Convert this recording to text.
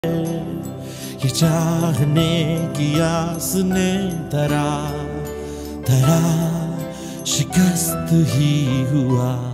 ये चाहने की आस ने धरा शिकस्त ही हुआ।